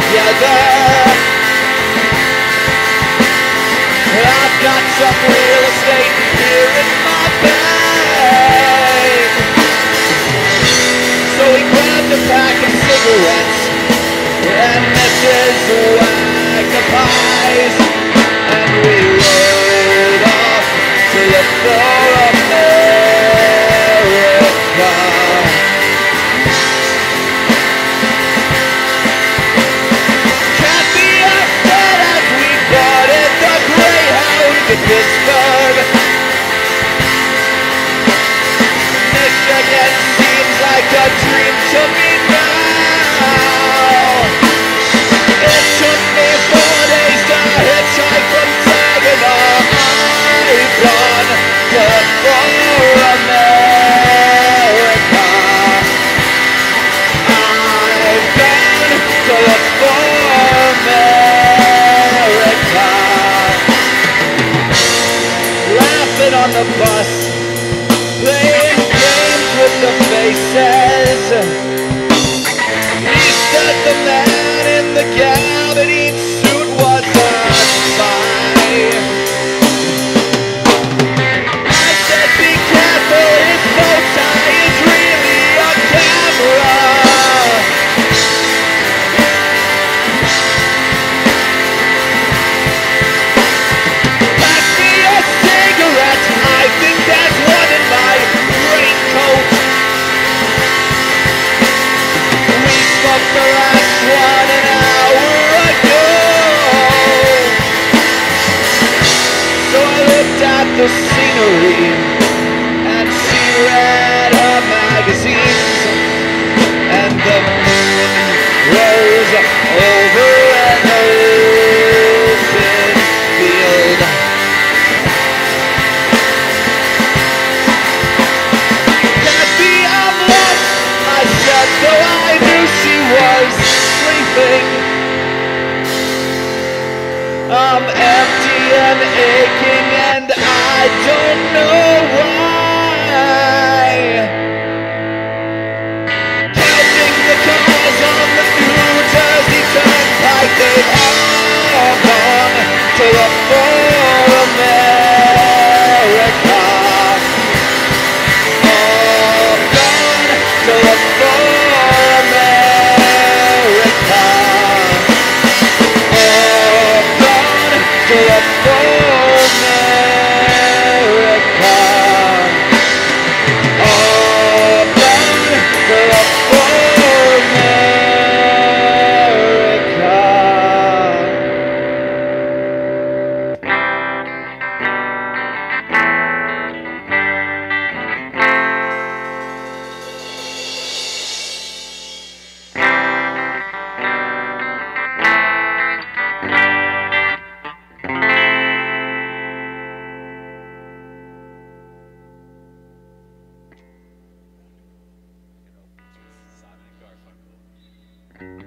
together. I've got some real estate here in my bag. So we grabbed a pack of cigarettes and Mrs. Wagner pies, and we rode off to look for America. Kathy asked that as we boarded the Greyhound to Pittsburgh. Michigan seems like a dream to me now. It took me 4 days to hitchhike from Saginaw. I've gone to look for America. I've gone to look for America. Laughing on the bus, playing games with the faces. He said the man in the gabardine suit was a spy. I said be careful, his bow tie is really a camera. Pass me a cigarette, I think there's one in my raincoat. We smoked the last one an hour ago. So I looked at the scenery and she read her magazines, and the moon rose over an open field. Kathy, I'm lost, I said, though I knew she was sleeping. I'm empty and aching and I don't know why. Counting the cars on the New Jersey Turnpike, they've all gone to look for America. All gone to look for America. All gone to look for America. All gone to look for Garfunkel.